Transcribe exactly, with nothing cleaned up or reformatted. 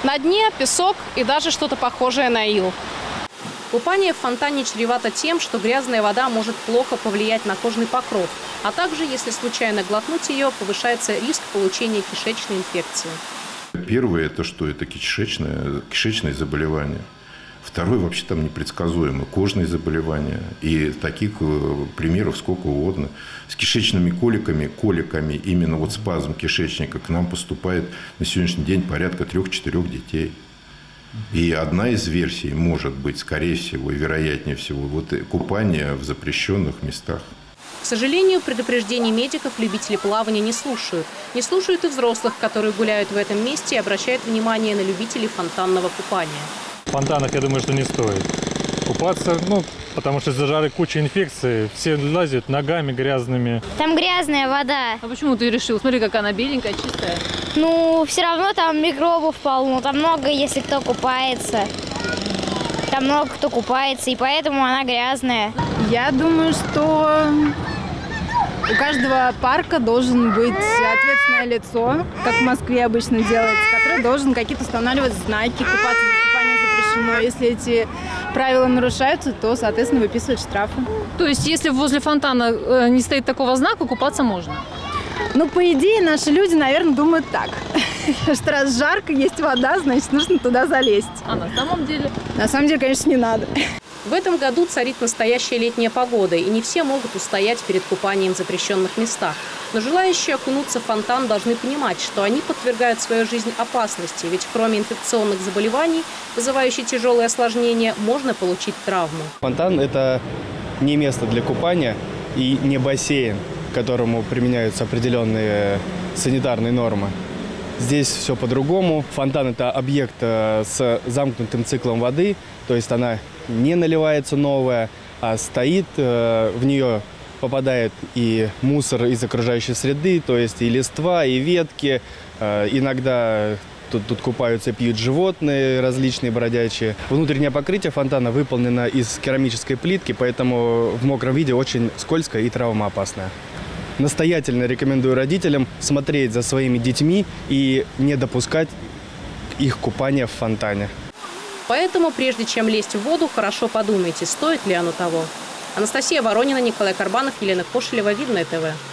На дне песок и даже что-то похожее на ил. Купание в фонтане чревато тем, что грязная вода может плохо повлиять на кожный покров, а также, если случайно глотнуть ее, повышается риск получения кишечной инфекции. Первое – это что? Это кишечное, кишечные заболевания. Второе, вообще там непредсказуемо, кожные заболевания. И таких примеров сколько угодно. С кишечными коликами, коликами, именно вот спазм кишечника к нам поступает на сегодняшний день порядка трех-четырех детей. И одна из версий может быть, скорее всего и вероятнее всего, вот купание в запрещенных местах. К сожалению, предупреждений медиков любители плавания не слушают. Не слушают и взрослых, которые гуляют в этом месте и обращают внимание на любителей фонтанного купания. В фонтанах, я думаю, что не стоит купаться, ну, потому что из-за жары куча инфекций, все лазят ногами грязными. Там грязная вода. А почему ты решил? Смотри, какая она беленькая, чистая. Ну, все равно там микробов полно, там много, если кто купается. Там много кто купается, и поэтому она грязная. Я думаю, что у каждого парка должен быть ответственное лицо, как в Москве обычно делается, который должен какие-то устанавливать знаки, купаться за купание запрещено. Если эти правила нарушаются, то, соответственно, выписывать штрафы. То есть, если возле фонтана не стоит такого знака, купаться можно? Ну, по идее, наши люди, наверное, думают так, что раз жарко, есть вода, значит, нужно туда залезть. А на самом деле? На самом деле, конечно, не надо. В этом году царит настоящая летняя погода, и не все могут устоять перед купанием в запрещенных местах. Но желающие окунуться в фонтан должны понимать, что они подвергают свою жизнь опасности, ведь кроме инфекционных заболеваний, вызывающих тяжелые осложнения, можно получить травму. Фонтан – это не место для купания и не бассейн, к которому применяются определенные санитарные нормы. Здесь все по-другому. Фонтан – это объект с замкнутым циклом воды, то есть она не наливается новая, а стоит, в нее попадает и мусор из окружающей среды, то есть и листва, и ветки. Иногда тут, тут купаются и пьют животные различные бродячие. Внутреннее покрытие фонтана выполнено из керамической плитки, поэтому в мокром виде очень скользкое и травмоопасное. Настоятельно рекомендую родителям смотреть за своими детьми и не допускать их купания в фонтане. Поэтому, прежде чем лезть в воду, хорошо подумайте, стоит ли оно того. Анастасия Воронина, Николай Карбанов, Елена Кошелева, Видное ТВ.